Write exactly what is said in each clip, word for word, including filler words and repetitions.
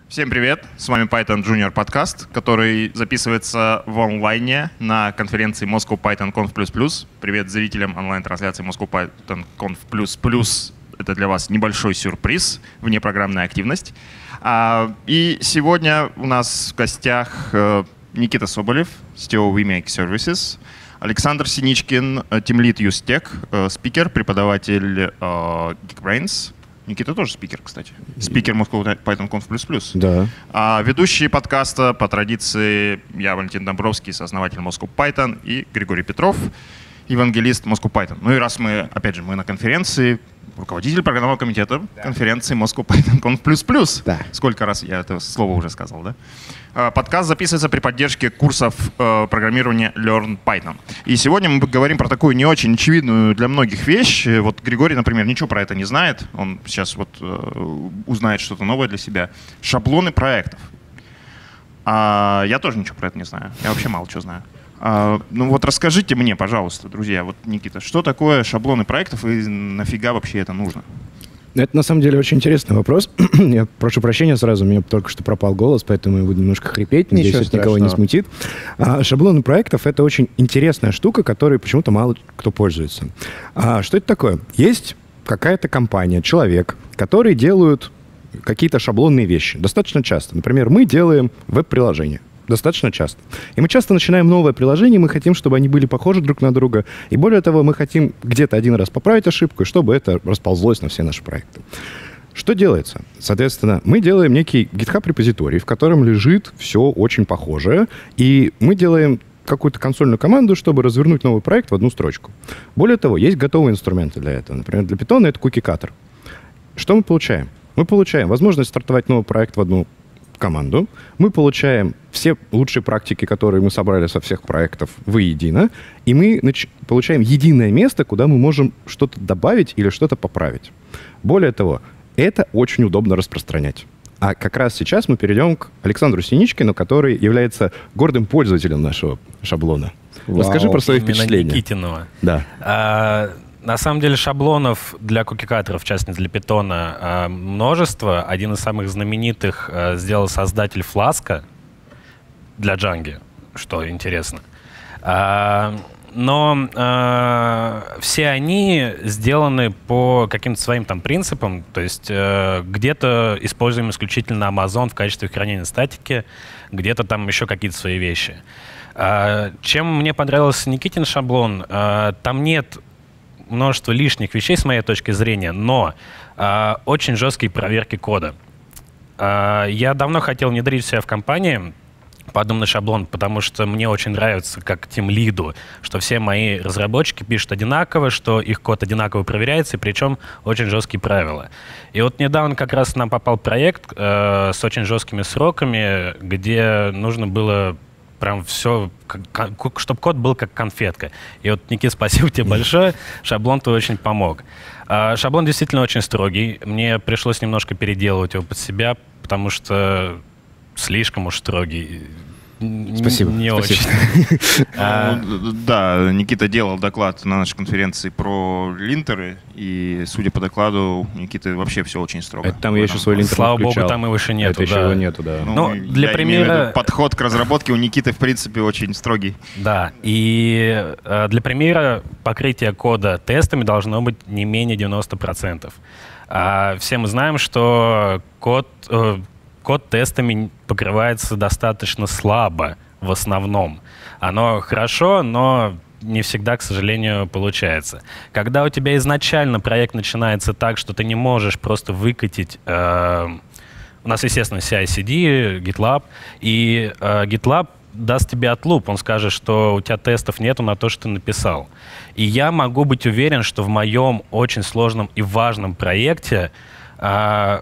Всем привет! С вами Python Junior подкаст, который записывается в онлайне на конференции Moscow Python Conf++. Привет зрителям онлайн-трансляции Moscow Python Conf++. Это для вас небольшой сюрприз, внепрограммная активность. И сегодня у нас в гостях Никита Соболев, си ти о ви Make Services, Александр Синичкин, Team Lead UseTech, спикер, преподаватель Geekbrains. Никита тоже спикер, кстати. Спикер Moscow Python Conf++. Да. А ведущие подкаста по традиции я, Валентин Домбровский, сооснователь Moscow Python, и Григорий Петров, евангелист Moscow Python. Ну и раз мы, опять же, мы на конференции, руководитель программного комитета да. конференции Moscow Python Conf++. Да. Сколько раз я это слово уже сказал, да? Подкаст записывается при поддержке курсов э, программирования Learn Python. И сегодня мы говорим про такую не очень очевидную для многих вещь. Вот Григорий, например, ничего про это не знает. Он сейчас вот э, узнает что-то новое для себя. Шаблоны проектов. А я тоже ничего про это не знаю. Я вообще мало чего знаю. А, ну вот расскажите мне, пожалуйста, друзья, вот, Никита, что такое шаблоны проектов и нафига вообще это нужно? Это на самом деле очень интересный вопрос. Я прошу прощения сразу, у меня только что пропал голос, поэтому я буду немножко хрипеть, надеюсь, это никого не смутит. А, шаблоны проектов — это очень интересная штука, которой почему-то мало кто пользуется. А, что это такое? Есть какая-то компания, человек, которые делают какие-то шаблонные вещи достаточно часто. Например, мы делаем веб-приложение. Достаточно часто. И мы часто начинаем новое приложение, мы хотим, чтобы они были похожи друг на друга. И более того, мы хотим где-то один раз поправить ошибку, чтобы это расползлось на все наши проекты. Что делается? Соответственно, мы делаем некий GitHub-репозиторий, в котором лежит все очень похожее, и мы делаем какую-то консольную команду, чтобы развернуть новый проект в одну строчку. Более того, есть готовые инструменты для этого. Например, для Python это cookie-cutter. Что мы получаем? Мы получаем возможность стартовать новый проект в одну команду. Мы получаем все лучшие практики, которые мы собрали со всех проектов, воедино, и мы нач- получаем единое место, куда мы можем что-то добавить или что-то поправить. Более того, это очень удобно распространять. А как раз сейчас мы перейдем к Александру Синичкину, который является гордым пользователем нашего шаблона. Вау. Расскажи про свои Именно впечатления. Никитиного. Да. А, на самом деле шаблонов для кукикаторов, в частности для питона, множество. Один из самых знаменитых сделал создатель Flask для Django, что интересно. А, но а, все они сделаны по каким-то своим там принципам. То есть а, где-то используем исключительно Amazon в качестве хранения статики, где-то там еще какие-то свои вещи. А, чем мне понравился Никитин шаблон, а, там нет множество лишних вещей, с моей точки зрения, но э, очень жесткие проверки кода. Э, я давно хотел внедрить в себя в компании подобный шаблон, потому что мне очень нравится, как тимлиду, что все мои разработчики пишут одинаково, что их код одинаково проверяется, и причем очень жесткие правила. И вот недавно как раз нам попал проект э, с очень жесткими сроками, где нужно было прям все, чтобы код был как конфетка. И вот, Никит, спасибо тебе большое. Шаблон твой очень помог. А, шаблон действительно очень строгий. Мне пришлось немножко переделывать его под себя, потому что слишком уж строгий. Спасибо. Не Спасибо. очень. А, да, Никита делал доклад на нашей конференции про линтеры, и, судя по докладу, Никита вообще все очень строго. Это там я еще свой линтер Слава включал. богу, там его еще нету. Это еще да. его нету, да. Ну, Ну, для я примера- имею в виду, подход к разработке у Никиты, в принципе, очень строгий. Да, и э, для примера покрытие кода тестами должно быть не менее девяносто процентов. А все мы знаем, что код... Э, Код тестами покрывается достаточно слабо в основном. Оно хорошо, но не всегда, к сожалению, получается. Когда у тебя изначально проект начинается так, что ты не можешь просто выкатить... Э, у нас, естественно, си ай си ди, GitLab, и э, GitLab даст тебе отлуп. Он скажет, что у тебя тестов нету на то, что ты написал. И я могу быть уверен, что в моем очень сложном и важном проекте э,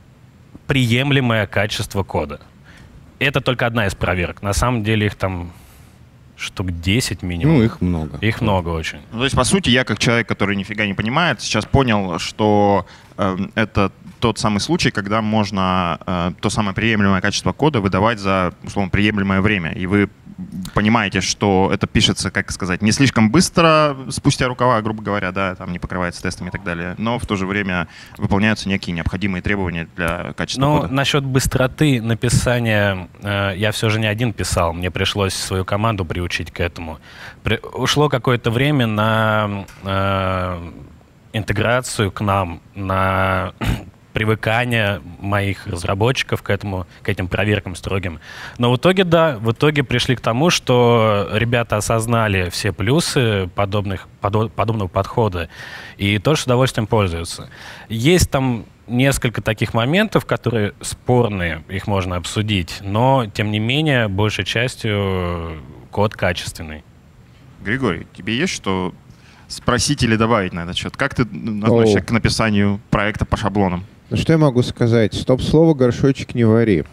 приемлемое качество кода. Это только одна из проверок. На самом деле их там штук десять минимум. Ну, их много. Их много очень. Ну, то есть, по сути, я, как человек, который нифига не понимает, сейчас понял, что э, это тот самый случай, когда можно э, то самое приемлемое качество кода выдавать за, условно, приемлемое время. И вы понимаете, что это пишется, как сказать, не слишком быстро, спустя рукава, грубо говоря, да, там не покрывается тестами и так далее, но в то же время выполняются некие необходимые требования для качества ну, кода. Ну, насчет быстроты написания, э, я все же не один писал, мне пришлось свою команду приучить к этому. При, ушло какое-то время на э, интеграцию к нам, на привыкание моих разработчиков к этому, к этим проверкам строгим. Но в итоге, да, в итоге пришли к тому, что ребята осознали все плюсы подобных, подо, подобного подхода и тоже с удовольствием пользуются. Есть там несколько таких моментов, которые спорные, их можно обсудить, но, тем не менее, большей частью код качественный. Григорий, тебе есть что спросить или добавить на этот счет? Как ты относишься О. к написанию проекта по шаблонам? Ну, что я могу сказать? Стоп-слово «горшочек не вари».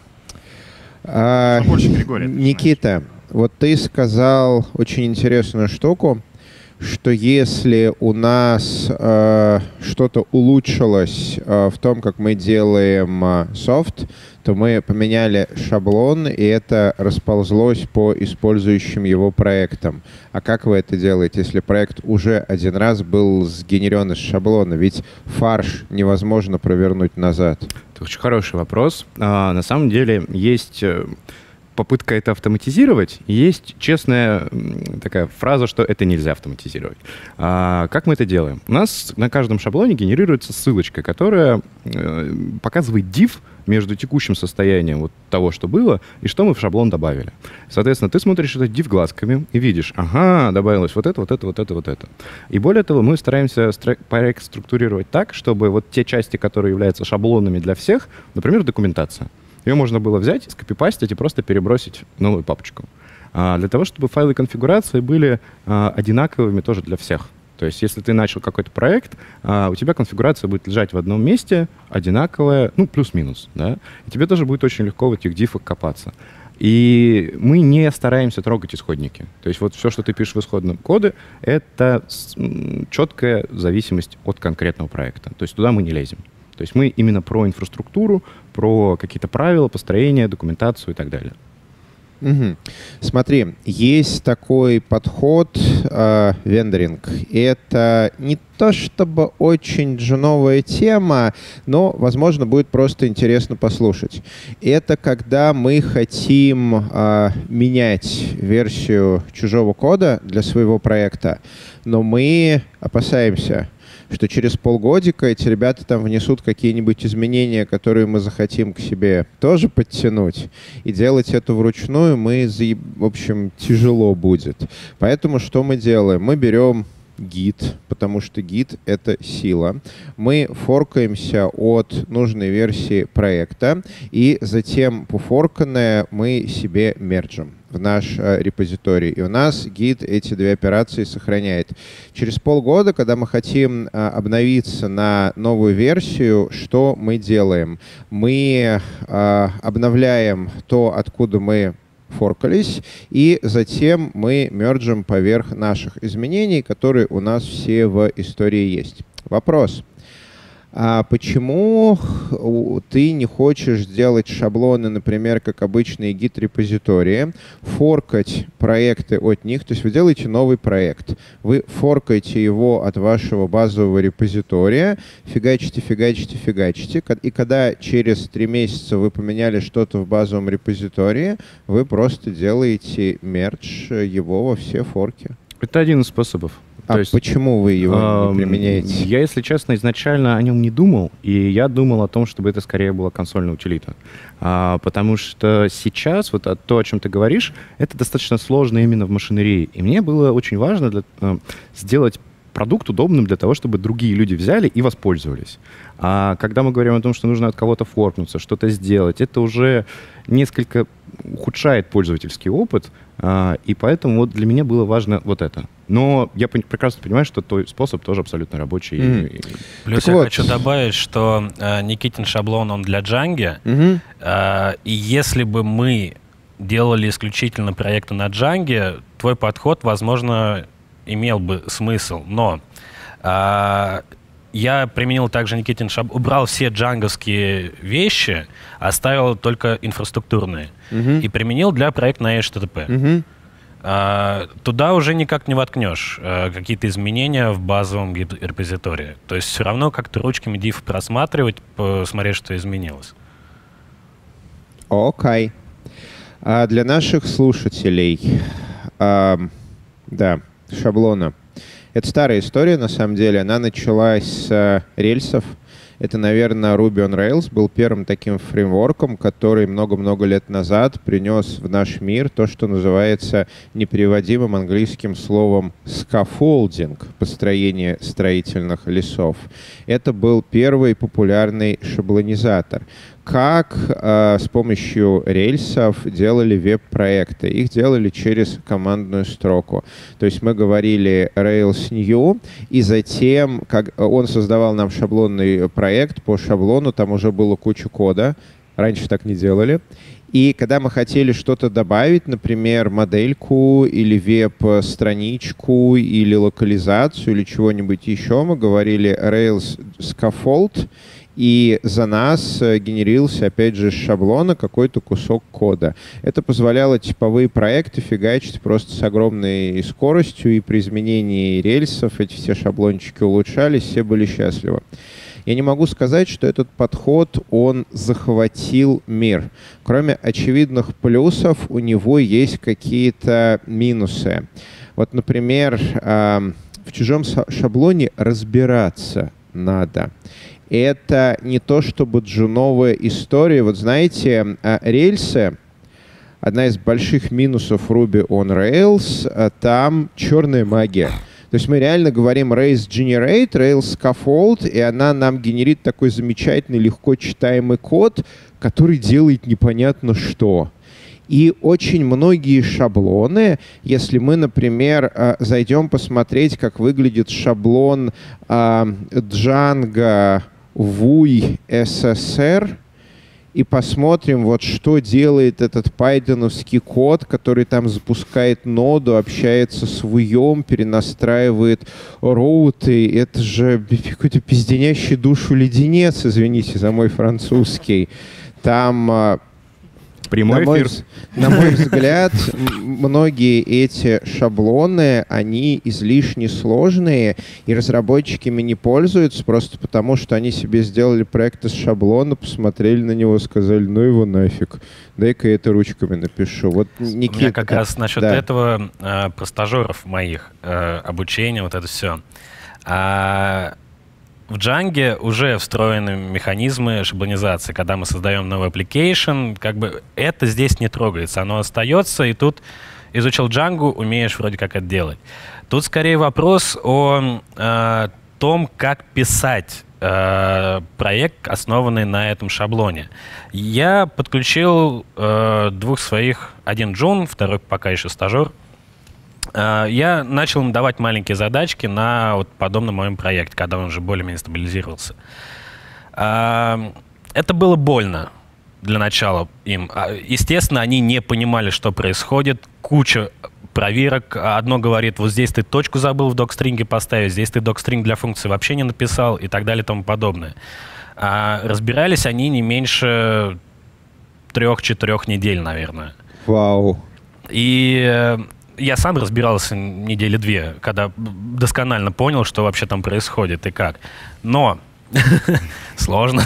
А, больше Григория, Никита, вот ты сказал очень интересную штуку, что если у нас э, что-то улучшилось э, в том, как мы делаем э, софт, то мы поменяли шаблон, и это расползлось по использующим его проектам. А как вы это делаете, если проект уже один раз был сгенерен из шаблона? Ведь фарш невозможно провернуть назад. Это очень хороший вопрос. А, на самом деле есть попытка это автоматизировать, и есть честная такая фраза, что это нельзя автоматизировать. А, как мы это делаем? У нас на каждом шаблоне генерируется ссылочка, которая э, показывает div между текущим состоянием вот того, что было, и что мы в шаблон добавили. Соответственно, ты смотришь этот div глазками и видишь, ага, добавилось вот это, вот это, вот это, вот это. И более того, мы стараемся проект структурировать так, чтобы вот те части, которые являются шаблонами для всех, например, документация, ее можно было взять, скопипастить и просто перебросить в новую папочку. А для того, чтобы файлы конфигурации были а, одинаковыми тоже для всех. То есть, если ты начал какой-то проект, а, у тебя конфигурация будет лежать в одном месте, одинаковая, ну, плюс-минус, да, и тебе тоже будет очень легко в этих дифах копаться. И мы не стараемся трогать исходники. То есть вот все, что ты пишешь в исходном коде, это четкая зависимость от конкретного проекта. То есть туда мы не лезем. То есть мы именно про инфраструктуру, про какие-то правила, построение, документацию и так далее. Угу. Смотри, есть такой подход э, вендоринг. Это не то чтобы очень джуновая тема, но, возможно, будет просто интересно послушать. Это когда мы хотим э, менять версию чужого кода для своего проекта, но мы опасаемся, что через полгодика эти ребята там внесут какие-нибудь изменения, которые мы захотим к себе тоже подтянуть. И делать это вручную мы, в общем, тяжело будет. Поэтому что мы делаем? Мы берем гит, потому что гит — это сила. Мы форкаемся от нужной версии проекта, и затем пофорканное мы себе мерджим в наш э, репозиторий. И у нас гит эти две операции сохраняет. Через полгода, когда мы хотим э, обновиться на новую версию, что мы делаем? Мы э, обновляем то, откуда мы форкались, и затем мы мерджим поверх наших изменений, которые у нас все в истории есть. Вопрос. А почему ты не хочешь делать шаблоны, например, как обычные гит-репозитории, форкать проекты от них? То есть вы делаете новый проект, вы форкаете его от вашего базового репозитория, фигачите, фигачите, фигачите, и когда через три месяца вы поменяли что-то в базовом репозитории, вы просто делаете мердж его во все форки. Это один из способов. А есть, почему вы его э, не применяете? Я, если честно, изначально о нем не думал, и я думал о том, чтобы это скорее была консольная утилита. А, потому что сейчас вот то, о чем ты говоришь, это достаточно сложно именно в машинерии. И мне было очень важно для, э, сделать продукт удобным для того, чтобы другие люди взяли и воспользовались. А когда мы говорим о том, что нужно от кого-то форкнуться, что-то сделать, это уже несколько ухудшает пользовательский опыт, а, и поэтому вот для меня было важно вот это. Но я прекрасно понимаю, что твой способ тоже абсолютно рабочий. Mm. Плюс так я вот. хочу добавить, что э, Никитин шаблон, он для Django, mm-hmm. э, и если бы мы делали исключительно проекты на Django, твой подход, возможно, имел бы смысл. Но э, я применил также Никитин шаблон, убрал все джанговские вещи, оставил только инфраструктурные. Mm-hmm. И применил для проекта на эйч ти ти пи. Mm-hmm. туда уже никак не воткнешь какие-то изменения в базовом репозитории. То есть все равно как-то ручками диф просматривать, посмотреть, что изменилось. Окей. Okay. А для наших слушателей, а, да, шаблона. Это старая история, на самом деле. Она началась с а, рельсов. Это, наверное, Ruby on Rails был первым таким фреймворком, который много-много лет назад принес в наш мир то, что называется непереводимым английским словом scaffolding, построение строительных лесов. Это был первый популярный шаблонизатор. Как э, с помощью рельсов делали веб-проекты. Их делали через командную строку. То есть мы говорили Rails New, и затем как он создавал нам шаблонный проект по шаблону, там уже было куча кода. Раньше так не делали. И когда мы хотели что-то добавить, например, модельку или веб-страничку, или локализацию, или чего-нибудь еще, мы говорили Rails Scaffold, и за нас генерился, опять же, с шаблона какой-то кусок кода. Это позволяло типовые проекты фигачить просто с огромной скоростью, и при изменении рельсов эти все шаблончики улучшались, все были счастливы. Я не могу сказать, что этот подход, он захватил мир. Кроме очевидных плюсов, у него есть какие-то минусы. Вот, например, в чужом шаблоне разбираться надо. Это не то чтобы джуновая история. Вот знаете, рельсы, одна из больших минусов Ruby on Rails, там черная магия. То есть мы реально говорим Rails Generate, Rails Scaffold, и она нам генерит такой замечательный, легко читаемый код, который делает непонятно что. И очень многие шаблоны, если мы, например, зайдем посмотреть, как выглядит шаблон Django вуй эс эс эр, и посмотрим, вот что делает этот пайдоновский код, который там запускает ноду, общается с вуем, перенастраивает роуты. Это же какой-то пизденящий душу леденец, извините за мой французский. Там... Прямой на эфир. Мой, на мой взгляд, многие эти шаблоны, они излишне сложные, и разработчики ими не пользуются просто потому, что они себе сделали проект из шаблона, посмотрели на него, сказали, ну его нафиг, дай-ка я это ручками напишу. Вот Никита, У меня как раз насчет да. этого э, про стажеров моих, э, обучения, вот это все. А в Django уже встроены механизмы шаблонизации. Когда мы создаем новый application, как бы это здесь не трогается. Оно остается, и тут изучил Django, умеешь вроде как это делать. Тут скорее вопрос о э, том, как писать э, проект, основанный на этом шаблоне. Я подключил э, двух своих, один джун, второй пока еще стажер. Я начал им давать маленькие задачки на вот подобном моем проекте, когда он уже более-менее стабилизировался. Это было больно для начала им. Естественно, они не понимали, что происходит. Куча проверок. Одно говорит, вот здесь ты точку забыл в докстринге поставить, здесь ты докстринг для функции вообще не написал и так далее и тому подобное. Разбирались они не меньше трех-четырех недель, наверное. Вау. И... Я сам разбирался недели две, когда досконально понял, что вообще там происходит и как. Но сложно.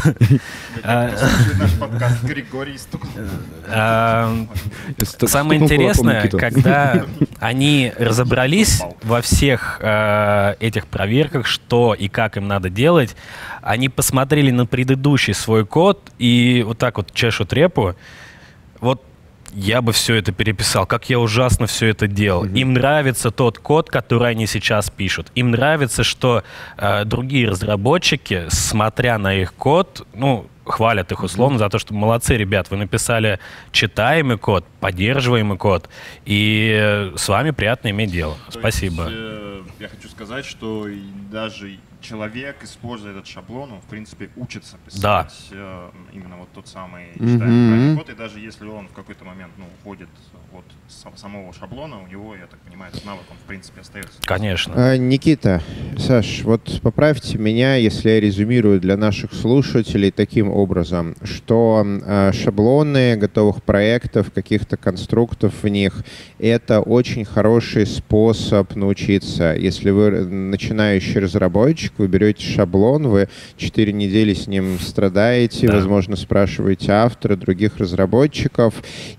Самое интересное, когда они разобрались во всех этих проверках, что и как им надо делать, они посмотрели на предыдущий свой код и вот так вот чешут репу. Вот я бы все это переписал, как я ужасно все это делал. Mm-hmm. Им нравится тот код, который они сейчас пишут. Им нравится, что э, другие разработчики, смотря на их код, ну, хвалят их условно mm-hmm. за то, что молодцы, ребят, вы написали читаемый код, поддерживаемый код, и э, с вами приятно иметь дело. То Спасибо. Есть, э, я хочу сказать, что даже человек, используя этот шаблон, он, в принципе, учится писать да. э, именно вот тот самый читаемый код, и даже если он в какой-то момент ну, уходит от самого шаблона, у него, я так понимаю, этот навык, он, в принципе, остается. Конечно. А, Никита, Саш, вот поправьте меня, если я резюмирую для наших слушателей таким образом, что э, шаблоны готовых проектов, каких-то конструктов в них — это очень хороший способ научиться. Если вы начинающий разработчик, вы берете шаблон, вы четыре недели с ним страдаете, да. возможно, спрашиваете автора, других разработчиков,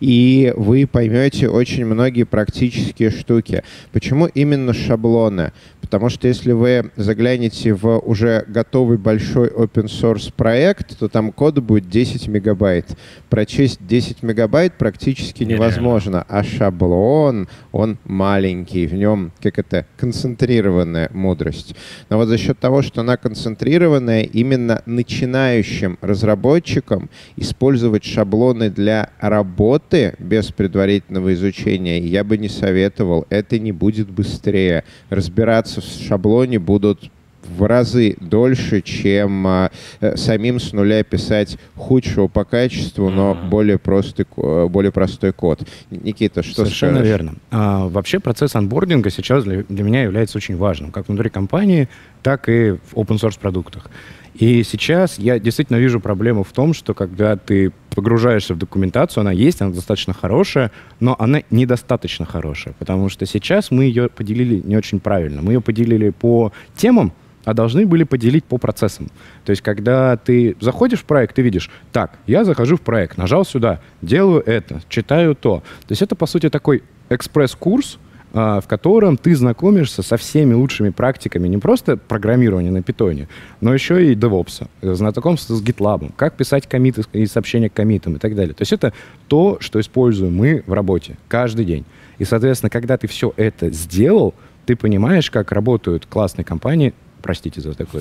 и вы поймете очень многие практические штуки. Почему именно шаблоны? Потому что если вы заглянете в уже готовый большой open source проект, то там кода будет десять мегабайт. Прочесть десять мегабайт практически невозможно. А шаблон, он маленький, в нем, как это, концентрированная мудрость. Но вот за счет того, что она концентрированная, именно начинающим разработчикам использовать шаблоны для работы без предварительного изучения я бы не советовал. Это не будет быстрее. Разбираться в шаблоне будут в разы дольше, чем а, самим с нуля писать худшего по качеству, но более простой, более простой код. Никита, что Совершенно скажешь? верно. А, вообще процесс анбординга сейчас для, для меня является очень важным, как внутри компании, так и в open-source продуктах. И сейчас я действительно вижу проблему в том, что когда ты погружаешься в документацию, она есть, она достаточно хорошая, но она недостаточно хорошая, потому что сейчас мы ее поделили не очень правильно. Мы ее поделили по темам, а должны были поделить по процессам. То есть, когда ты заходишь в проект, ты видишь, так, я захожу в проект, нажал сюда, делаю это, читаю то. То есть это, по сути, такой экспресс-курс, в котором ты знакомишься со всеми лучшими практиками не просто программирования на питоне, но еще и DevOps, знакомство с GitLab, как писать коммиты и сообщения к коммитам и так далее. То есть это то, что используем мы в работе каждый день. И, соответственно, когда ты все это сделал, ты понимаешь, как работают классные компании, простите за такой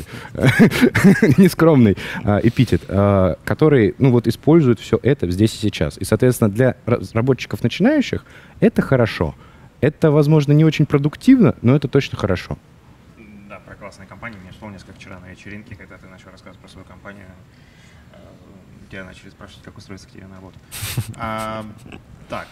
нескромный эпитет, которые ну, вот, используют все это здесь и сейчас. И, соответственно, для разработчиков начинающих это хорошо. Это, возможно, не очень продуктивно, но это точно хорошо. Да, про классные компании. Мне вспомнилось, как вчера на вечеринке, когда ты начал рассказывать про свою компанию, тебя начали спрашивать, как устроиться к тебе на работу. А, так,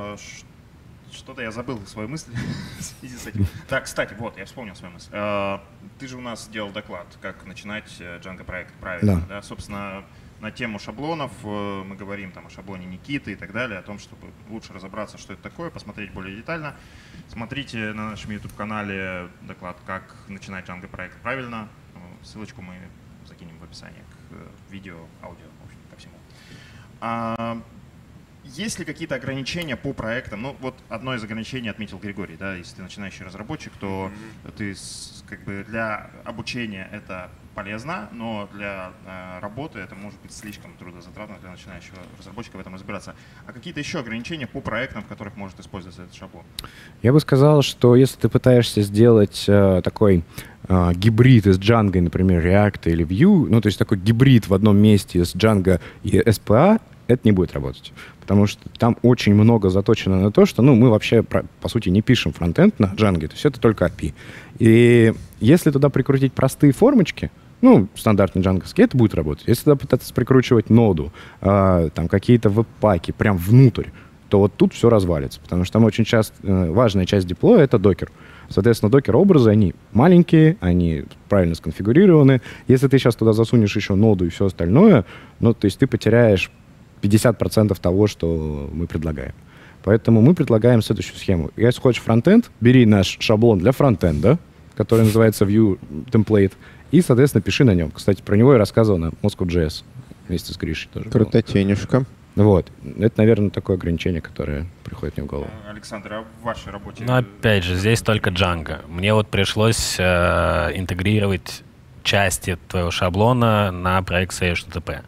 что-то я забыл свою мысль в связи с этим. Так, кстати, вот, я вспомнил свою мысль. Ты же у нас сделал доклад, как начинать Django проект правильно. Да. Да? Собственно, на тему шаблонов мы говорим там о шаблоне Никиты и так далее, о том, чтобы лучше разобраться, что это такое, посмотреть более детально. Смотрите на нашем YouTube-канале доклад «Как начинать Django проект правильно». Ссылочку мы закинем в описании к видео, аудио, в общем, ко всему. А, есть ли какие-то ограничения по проектам? Ну, вот одно из ограничений отметил Григорий, да, если ты начинающий разработчик, то mm-hmm. ты как бы для обучения это полезно, но для э, работы это может быть слишком трудозатратно для начинающего разработчика в этом разбираться. А какие-то еще ограничения по проектам, в которых может использоваться этот шаблон? Я бы сказал, что если ты пытаешься сделать э, такой э, гибрид из Django, например, React или Vue, ну то есть такой гибрид в одном месте из Django и эс пи эй, это не будет работать. Потому что там очень много заточено на то, что ну, мы вообще, по, по сути, не пишем фронтенд на Django, то есть это только эй пи ай. И если туда прикрутить простые формочки, ну, стандартный джанговский, это будет работать. Если туда пытаться прикручивать ноду, э, там какие-то веб-паки прям внутрь, то вот тут все развалится. Потому что там очень часто э, важная часть диплоя — это докер. Соответственно, докер-образы, они маленькие, они правильно сконфигурированы. Если ты сейчас туда засунешь еще ноду и все остальное, ну, то есть ты потеряешь пятьдесят процентов того, что мы предлагаем. Поэтому мы предлагаем следующую схему. Если хочешь фронтенд, бери наш шаблон для фронтенда, который называется Vue Template, и, соответственно, пиши на нем. Кстати, про него я рассказывал на Moscow.js вместе с Гришей тоже. Крутотенюшка. Вот. Это, наверное, такое ограничение, которое приходит мне в голову. Александр, а в вашей работе? Ну, опять же, здесь только Django. Мне вот пришлось э, интегрировать части твоего шаблона на проект си эйч ти ти пи.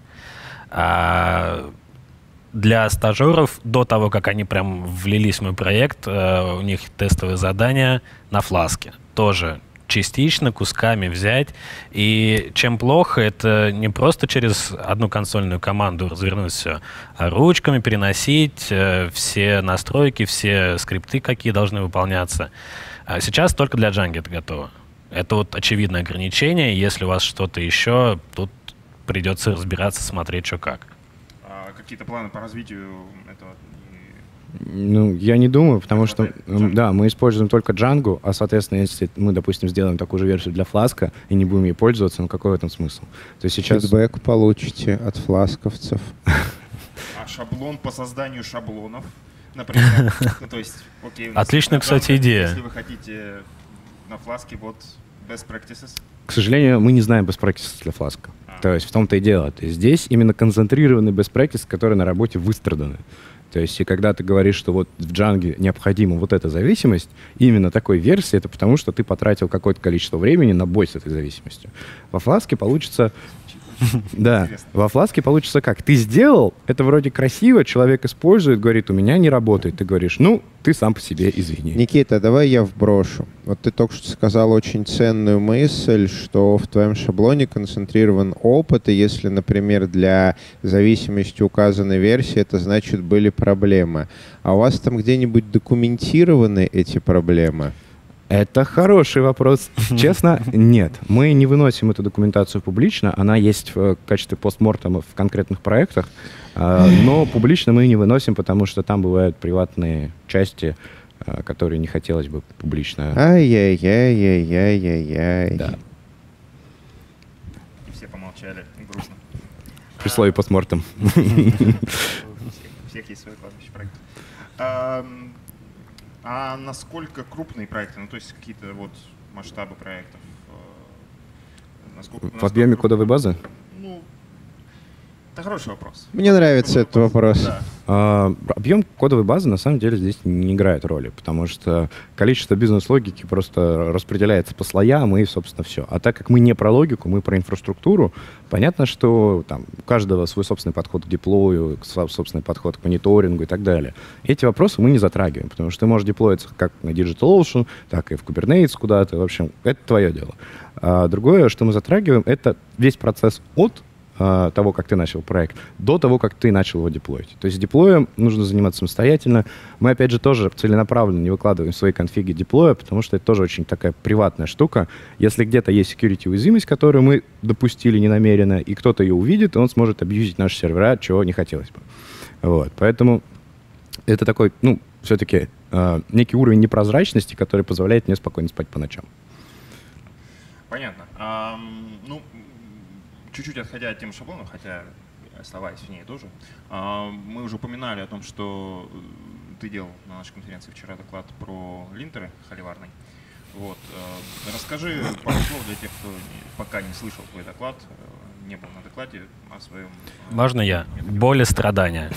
А для стажеров, до того, как они прям влились в мой проект, э, у них тестовые задания на фласке. Тоже частично, кусками взять. И чем плохо, это не просто через одну консольную команду развернуть все, а ручками переносить э, все настройки, все скрипты, какие должны выполняться. А сейчас только для Django это готово. Это вот очевидное ограничение. Если у вас что-то еще, тут придется разбираться, смотреть, что как. А какие-то планы по развитию этого? Ну, я не думаю, потому что, да, мы используем только Django, а, соответственно, если мы, допустим, сделаем такую же версию для Flask и не будем ей пользоваться, ну какой в этом смысл? То есть сейчас... Фидбэк получите от фласковцев. А шаблон по созданию шаблонов, например? Ну, то есть, окей, отличная, кстати, идея. Если вы хотите на Фласке, вот best practices. К сожалению, мы не знаем best practices для Flask. А. То есть в том-то и дело. То есть здесь именно концентрированный best practice, которые на работе выстраданы. То есть, и когда ты говоришь, что вот в Django необходима вот эта зависимость, именно такой версии, это потому, что ты потратил какое-то количество времени на бой с этой зависимостью. Во Flask получится... Да, во Flask получится как? Ты сделал, это вроде красиво, человек использует, говорит, у меня не работает. Ты говоришь, ну, ты сам по себе извини. Никита, давай я вброшу. Вот ты только что сказал очень ценную мысль, что в твоем шаблоне концентрирован опыт, и если, например, для зависимости указанной версии, это значит были проблемы. А у вас там где-нибудь документированы эти проблемы? Это хороший вопрос. Честно, нет. Мы не выносим эту документацию публично. Она есть в качестве постмортема в конкретных проектах, но публично мы не выносим, потому что там бывают приватные части, которые не хотелось бы публично. Ай-яй-яй-яй-яй-яй-яй. Да. Все помолчали, грустно. При слове постмортем. У всех есть свои кладбище проекты. А насколько крупные проекты, ну то есть какие-то вот масштабы проектов? Насколько, в объеме насколько... кодовой базы? Ну, это хороший вопрос. Мне нравится этот вопрос. Да. А, объем кодовой базы на самом деле здесь не играет роли, потому что количество бизнес-логики просто распределяется по слоям, и, собственно, все. А так как мы не про логику, мы про инфраструктуру, понятно, что там, у каждого свой собственный подход к деплою, собственный подход к мониторингу и так далее. Эти вопросы мы не затрагиваем, потому что ты можешь деплоиться как на DigitalOcean, так и в Kubernetes куда-то. В общем, это твое дело. А другое, что мы затрагиваем, это весь процесс от того, как ты начал проект, до того, как ты начал его деплоить. То есть деплоем нужно заниматься самостоятельно. Мы, опять же, тоже целенаправленно не выкладываем свои конфиги деплоя, потому что это тоже очень такая приватная штука. Если где-то есть security-уязвимость, которую мы допустили ненамеренно, и кто-то ее увидит, он сможет абьюзить наши сервера, чего не хотелось бы. Вот. Поэтому это такой, ну, все-таки э, некий уровень непрозрачности, который позволяет мне спокойно спать по ночам. Понятно. А, ну, чуть-чуть отходя от темы шаблонов, хотя оставаясь в ней тоже, мы уже упоминали о том, что ты делал на нашей конференции вчера доклад про линтеры холиварный. Вот. Расскажи пару слов для тех, кто пока не слышал твой доклад, не был на докладе, о своем... Можно я? Боль и страдания.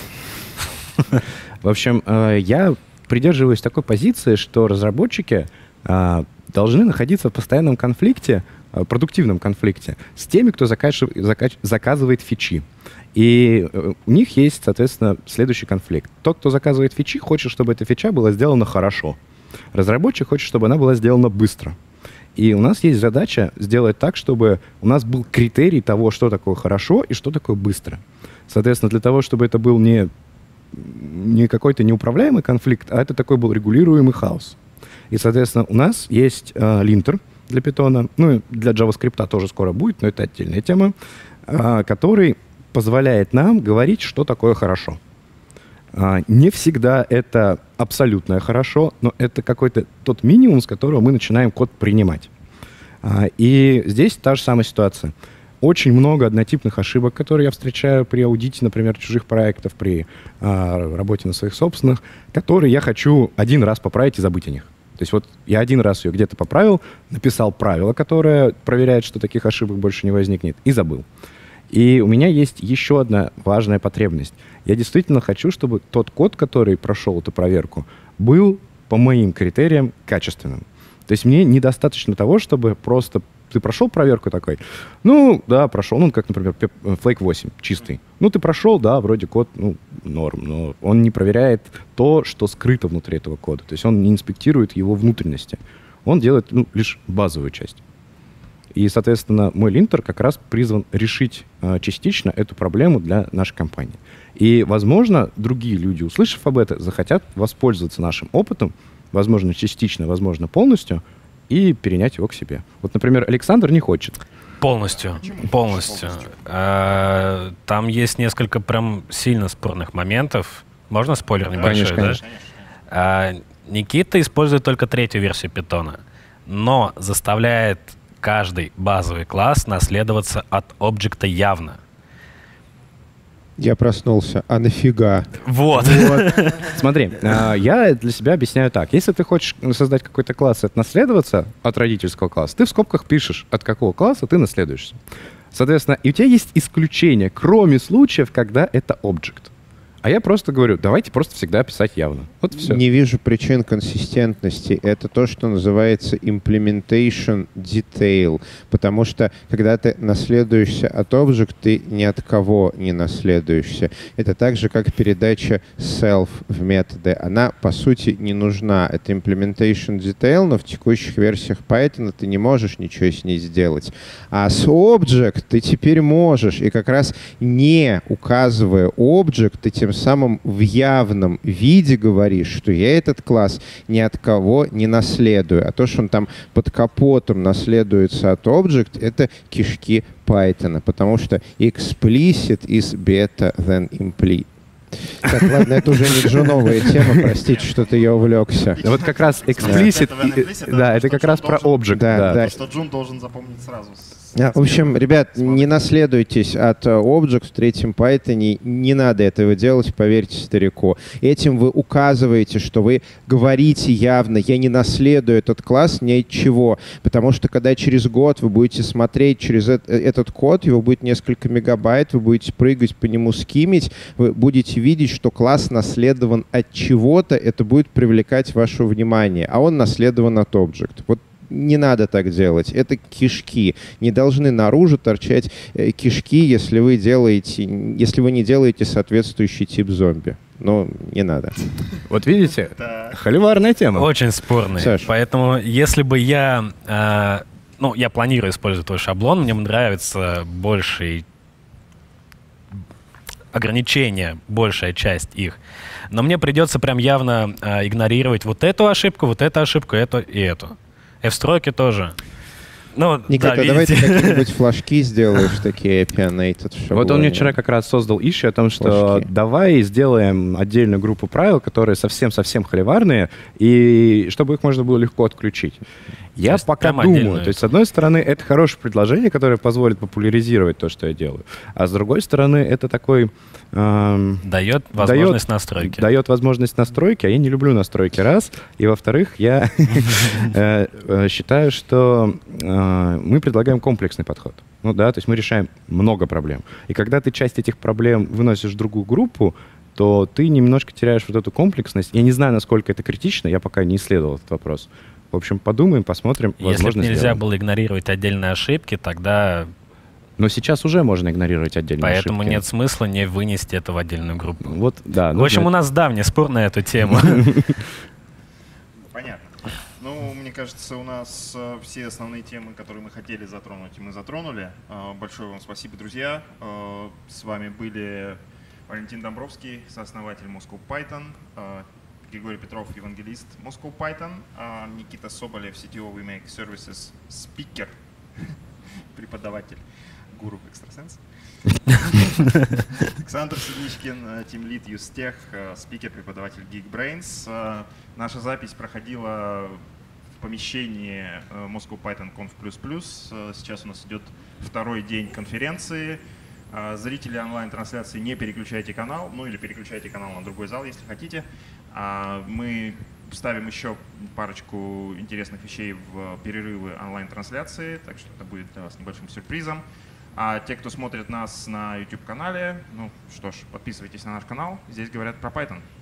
В общем, я придерживаюсь такой позиции, что разработчики должны находиться в постоянном конфликте, продуктивном конфликте с теми, кто закачив, закач, заказывает фичи. И у них есть, соответственно, следующий конфликт. Тот, кто заказывает фичи, хочет, чтобы эта фича была сделана хорошо. Разработчик хочет, чтобы она была сделана быстро. И у нас есть задача сделать так, чтобы у нас был критерий того, что такое хорошо и что такое быстро. Соответственно, для того, чтобы это был не, не какой-то неуправляемый конфликт, а это такой был регулируемый хаос. И, соответственно, у нас есть э, линтер для Python, ну и для JavaScript тоже скоро будет, но это отдельная тема, э, который позволяет нам говорить, что такое хорошо. Э, не всегда это абсолютное хорошо, но это какой-то тот минимум, с которого мы начинаем код принимать. Э, и здесь та же самая ситуация. Очень много однотипных ошибок, которые я встречаю при аудите, например, чужих проектов, при э, работе на своих собственных, которые я хочу один раз поправить и забыть о них. То есть вот я один раз ее где-то поправил, написал правило, которое проверяет, что таких ошибок больше не возникнет, и забыл. И у меня есть еще одна важная потребность. Я действительно хочу, чтобы тот код, который прошел эту проверку, был по моим критериям качественным. То есть мне недостаточно того, чтобы просто ты прошел проверку такой, ну, да, прошел, ну, как, например, Flake восемь, чистый. Ну, ты прошел, да, вроде код, ну, норм, но он не проверяет то, что скрыто внутри этого кода. То есть он не инспектирует его внутренности. Он делает, ну, лишь базовую часть. И, соответственно, мой линтер как раз призван решить э, частично эту проблему для нашей компании. И, возможно, другие люди, услышав об этом, захотят воспользоваться нашим опытом, возможно, частично, возможно, полностью, и перенять его к себе. Вот, например, Александр не хочет. Полностью, полностью. А, там есть несколько прям сильно спорных моментов. Можно спойлер небольшой, конечно, да? конечно. А, Никита использует только третью версию питона, но заставляет каждый базовый класс наследоваться от объекта явно. Я проснулся. А нафига? Вот. Вот. Смотри, я для себя объясняю так. Если ты хочешь создать какой-то класс и отнаследоваться от родительского класса, ты в скобках пишешь, от какого класса ты наследуешься. Соответственно, и у тебя есть исключение, кроме случаев, когда это объект. А я просто говорю, давайте просто всегда писать явно. Вот все. Не вижу причин консистентности. Это то, что называется implementation detail. Потому что, когда ты наследуешься от объекта, ты ни от кого не наследуешься. Это так же, как передача self в методы. Она, по сути, не нужна. Это implementation detail, но в текущих версиях Python ты не можешь ничего с ней сделать. А с object ты теперь можешь. И как раз не указывая object, ты тем самым в явном виде говоришь, что я этот класс ни от кого не наследую. А то, что он там под капотом наследуется от object, это кишки Python, потому что explicit is better than implicit. Так, ладно, это уже не джуновая тема, простите, что-то я увлекся. Вот как раз explicit, да, это как раз про object. Да, да. Что Джун должен запомнить сразу. В общем, ребят, не наследуйтесь от Object в третьем Python. Не надо этого делать, поверьте старику. Этим вы указываете, что вы говорите явно, я не наследую этот класс ни от чего. Потому что когда через год вы будете смотреть через этот код, его будет несколько мегабайт, вы будете прыгать по нему, скимить, вы будете видеть, что класс наследован от чего-то, это будет привлекать ваше внимание. А он наследован от Object. Вот не надо так делать. Это кишки. Не должны наружу торчать э, кишки, если вы делаете, если вы не делаете соответствующий тип зомби. Но не надо. Вот видите, холиварная тема. Очень спорный. Саш. Поэтому, если бы я... Э, ну, я планирую использовать твой шаблон, мне нравится больший ограничения, большая часть их. Но мне придется прям явно э, игнорировать вот эту ошибку, вот эту ошибку, эту и эту. F-строки тоже. Ну, Никита, да, давай ты видите. какие-нибудь флажки сделаешь, такие opinionated в шаблоне. Вот он мне вчера как раз создал issue о том, что Флажки. давай сделаем отдельную группу правил, которые совсем-совсем холиварные, и чтобы их можно было легко отключить. Я есть пока прям думаю. отдельную. То есть, с одной стороны, это хорошее предложение, которое позволит популяризировать то, что я делаю. А с другой стороны, это такой... эм, Дает возможность настройки. Дает возможность настройки, а я не люблю настройки, раз. И во-вторых, я э, э, считаю, что э, мы предлагаем комплексный подход. Ну да, то есть мы решаем много проблем. И когда ты часть этих проблем выносишь в другую группу, то ты немножко теряешь вот эту комплексность. Я не знаю, насколько это критично, я пока не исследовал этот вопрос. В общем, подумаем, посмотрим. Если Возможно, бы нельзя сделаем. было игнорировать отдельные ошибки, тогда Но сейчас уже можно игнорировать отдельные поэтому ошибки. нет смысла не вынести это в отдельную группу. Вот, да. В общем, у нас давний спор на эту тему. Понятно. Ну, мне кажется, у нас э, все основные темы, которые мы хотели затронуть, мы затронули. Э, большое вам спасибо, друзья. Э, с вами были Валентин Домбровский, сооснователь Moscow Python, э, Григорий Петров, евангелист Moscow Python, э, Никита Соболев, си ти о We Make Services, спикер, преподаватель, гуру экстрасенс. Александр Сидничкин, тимлид Юстех, спикер, преподаватель Geekbrains. Э, Наша запись проходила в помещении э, Moscow Python Conf++. Э, Сейчас у нас идет второй день конференции. Э, Зрители онлайн-трансляции, не переключайте канал, ну или переключайте канал на другой зал, если хотите. А Мы ставим еще парочку интересных вещей в перерывы онлайн-трансляции, так что это будет для вас небольшим сюрпризом. А те, кто смотрит нас на YouTube-канале, ну что ж, подписывайтесь на наш канал. Здесь говорят про Python.